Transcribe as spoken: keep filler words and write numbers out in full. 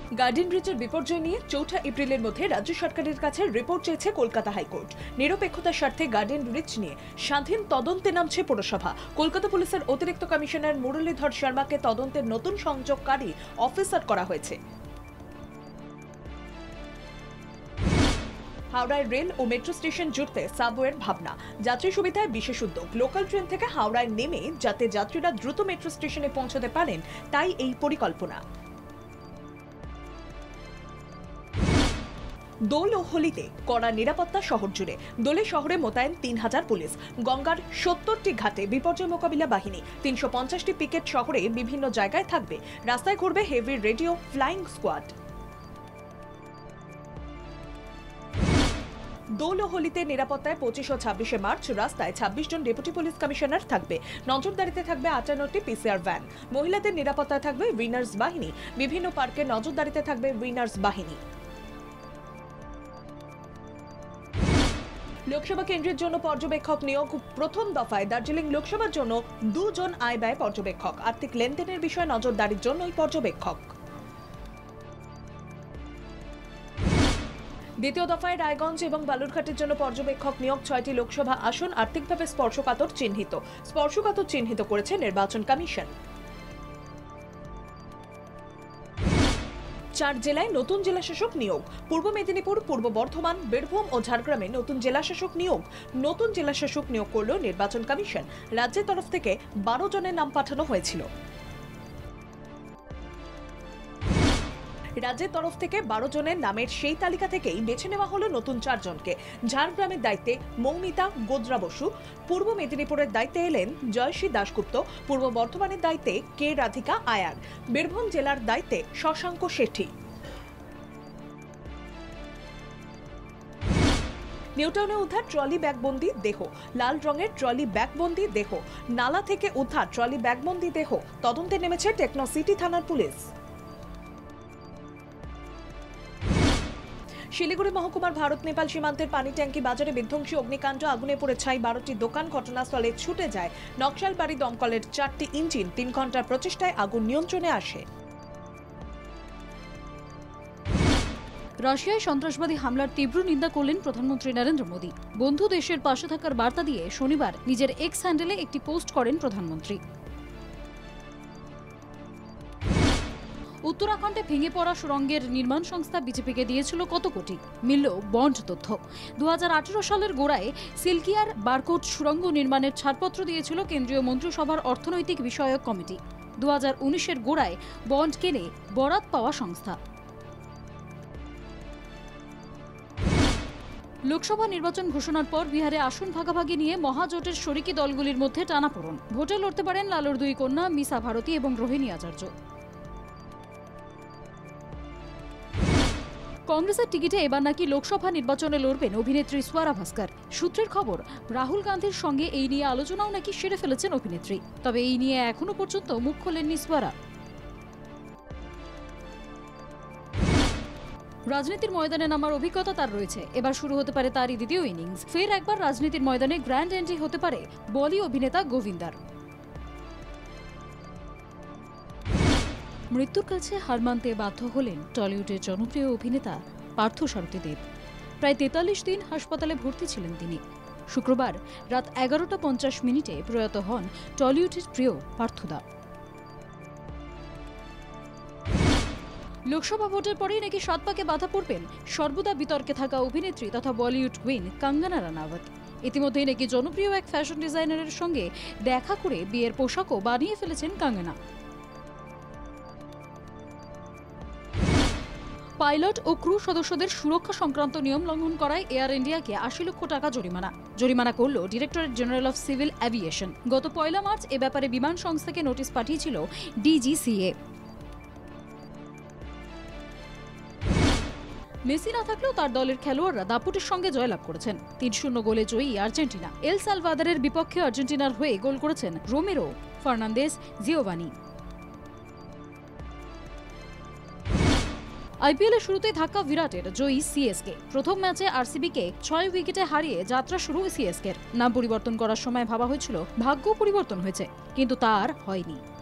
Garden ব্রিজের বিপর্যয় নিয়ে চৌঠা এপ্রিলের মধ্যে রাজ্য সরকারের কাছে রিপোর্ট চেয়েছে কলকাতা হাইকোর্ট। নিরপেক্ষতার স্বার্থে গার্ডেন ব্রিজ নিয়ে স্বাধীন তদন্তে নামছে পুরসভা। কলকাতা পুলিশের অতিরিক্ত কমিশনার মুরলীধর শর্মাকে তদন্তের নতুন সংযোগকারী অফিসার করা হয়েছে। হাওড়ায় রেল ও মেট্রো স্টেশন জুড়তে সাবওয়ের ভাবনা, যাত্রী সুবিধায় বিশেষ উদ্যোগ। লোকাল ট্রেন থেকে হাওড়ায় নেমে যাতে যাত্রীরা দ্রুত মেট্রো স্টেশনে পৌঁছতে পারেন, তাই এই পরিকল্পনা। দোল ও হোলিতে কড়া নিরাপত্তা শহর জুড়ে। দোলে শহরে মোতায়েন তিন হাজার পুলিশ। গঙ্গার সত্তরটি ঘাটে বিপর্যয় মোকাবিলা বাহিনী। তিনশো পঞ্চাশটি পিকেট শহরে বিভিন্ন জায়গায় থাকবে। রাস্তায় ঘুরবে heavy radio flying squad. Dol ও হোলিতে নিরাপত্তায় পঁচিশ ও ছাব্বিশে মার্চ রাস্তায় ছাব্বিশ জন ডেপুটি পুলিশ কমিশনার থাকবে। নজরদারিতে থাকবে আটান্নটি পিসিআর ভ্যান। মহিলাদের নিরাপত্তায় থাকবে উইনার্স বাহিনী। বিভিন্ন পার্কে নজরদারিতে থাকবে উইনার্স বাহিনী। লোকসভা কেন্দ্রের জন্য পর্যবেক্ষক নিয়োগ। প্রথম দফায় দার্জিলিং লোকসভার জন্য দুজন আয় ব্যয় পর্যবেক্ষক। আর্থিক লেনদেনের বিষয়ে নজরদারির জন্য এই পর্যবেক্ষক। দ্বিতীয় দফায় রায়গঞ্জ এবং বালুরঘাটের জন্য পর্যবেক্ষক নিয়োগ। ছয়টি লোকসভা আসন আর্থিকভাবে স্পর্শকাতর চিহ্নিত স্পর্শকাতর চিহ্নিত করেছে নির্বাচন কমিশন। চার জেলায় নতুন জেলাশাসক নিয়োগ। পূর্ব মেদিনীপুর, পূর্ব বর্ধমান, বীরভূম ও ঝাড়গ্রামে নতুন জেলাশাসক নিয়োগ। নতুন জেলাশাসক নিয়োগ করল নির্বাচন কমিশন। রাজ্যের তরফ থেকে বারো জনের নাম পাঠানো হয়েছিল। রাজ্যের তরফ থেকে বারো জনের নামের সেই তালিকা থেকেই বেছে নেওয়া হলো নতুন চারজনকে। ঝাড়গ্রামের দায়িত্বে মৌমিতা গোদ্রা বসু, পূর্ব মেদিনীপুরের দায়িত্বে এলেন জয়শ্রী দাশগুপ্ত, পূর্ব বর্ধমানের দায়িত্বে কে রাধিকা আয়ার, বীরভূম জেলার দায়িত্বে শশাঙ্ক শেঠি। নিউটাউনে উদ্ধার ট্রলি ব্যাগবন্দি দেহ। লাল রঙের ট্রলি ব্যাগবন্দি দেহ। নালা থেকে উদ্ধার ট্রলি ব্যাগবন্দি দেহ। তদন্তে নেমেছে টেকনো সিটি থানার পুলিশ। শিলিগুড়ি মহকুমার ভারত নেপাল সীমান্তের পানি ট্যাঙ্কি বাজারে বিধ্বংসী অগ্নিকাণ্ড। আগুনে পড়ে ছাই বারোটি দোকান। ঘটনাস্থলে ছুটে যায় নকশালবাড়ি দমকলের চারটি ইঞ্জিন। তিন ঘন্টার প্রচেষ্টায় আগুন নিয়ন্ত্রণে আসে। রাশিয়ায় সন্ত্রাসবাদী হামলার তীব্র নিন্দা করলেন প্রধানমন্ত্রী নরেন্দ্র মোদী। বন্ধু দেশের পাশে থাকার বার্তা দিয়ে শনিবার নিজের এক্স হ্যান্ডেলে একটি পোস্ট করেন প্রধানমন্ত্রী। উত্তরাখণ্ডে ভেঙে পড়া সুড়ঙ্গের নির্মাণ সংস্থা বিজেপিকে দিয়েছিল কত কোটি, মিলল বন্ড তথ্য। দু হাজার আঠেরো সালের গোড়ায় সিলকিয়ার বারকোট সুড়ঙ্গ নির্মাণের ছাড়পত্র দিয়েছিল কেন্দ্রীয় মন্ত্রিসভার অর্থনৈতিক বিষয়ক কমিটি। দু হাজার উনিশের গোড়ায় বন্ড কেনে বরাত পাওয়া সংস্থা। লোকসভা নির্বাচন ঘোষণার পর বিহারে আসন ভাগাভাগি নিয়ে মহাজোটের শরিকি দলগুলির মধ্যে টানাপোড়েন। ভোটে লড়তে পারেন লালুর দুই কন্যা মিসা ভারতী এবং রোহিণী আচার্য। কংগ্রেসের টিকিটে এবার নাকি লোকসভা নির্বাচনে লড়বেন অভিনেত্রী সোয়ারা ভাস্কর। সূত্রের খবর, রাহুল গান্ধীর সঙ্গে এই নিয়ে আলোচনাও নাকি সেরে ফেলেছেন অভিনেত্রী। তবে এই নিয়ে এখনো পর্যন্ত মুখ খোলেননি সোয়ারা। রাজনীতির ময়দানে নামার অভিজ্ঞতা তার রয়েছে। এবার শুরু হতে পারে তারই দ্বিতীয় ইনিংস। ফের একবার রাজনীতির ময়দানে গ্র্যান্ড এন্ট্রি হতে পারে বলি অভিনেতা গোবিন্দার। মৃত্যুর কাছে হার মানতে বাধ্য হলেন টলিউডের জনপ্রিয় অভিনেতা পার্থসারথী দেব। প্রায় তেতাল্লিশ দিন হাসপাতালে ভর্তি ছিলেন তিনি। শুক্রবার রাত এগারোটা পঞ্চাশ মিনিটে প্রয়াত হন টলিউডের প্রিয় পার্থদা। লোকসভা ভোটের পরেই নাকি সাত পাকে বাধা পড়বেন সর্বদা বিতর্কে থাকা অভিনেত্রী তথা বলিউড কুইন কঙ্গনা রানাওয়াত। ইতিমধ্যেই নাকি জনপ্রিয় এক ফ্যাশন ডিজাইনারের সঙ্গে দেখা করে বিয়ের পোশাকও বানিয়ে ফেলেছেন কঙ্গনা। পাইলট ও ক্রু সদস্যদের সুরক্ষা সংক্রান্ত নিয়ম লঙ্ঘন করায় এয়ার ইন্ডিয়াকে আশি লক্ষ টাকা জরিমানা জরিমানা করল Directorate General of Civil Aviation. গত পয়লা মার্চ এ ব্যাপারে বিমান সংস্থাকে নোটিশ পাঠিয়েছিল ডিজিসিএ। মেসি না থাকলেও তার দলের খেলোয়াড়রা দাপুটের সঙ্গে জয়লাভ করেছেন। তিন শূন্য গোলে জয়ী আর্জেন্টিনা। এল সালভাদরের বিপক্ষে আর্জেন্টিনার হয়ে গোল করেছেন রোমেরো, ফার্নান্দেজ, জিওভানি। আইপিএলের শুরুতেই ধাক্কা বিরাটের, জয়ী সিএসকে। প্রথম ম্যাচে আরসিবিকে ছয় উইকেটে হারিয়ে যাত্রা শুরু সিএসকের। নাম পরিবর্তন করার সময় ভাবা হয়েছিল ভাগ্য পরিবর্তন হয়েছে, কিন্তু তা আর হয়নি।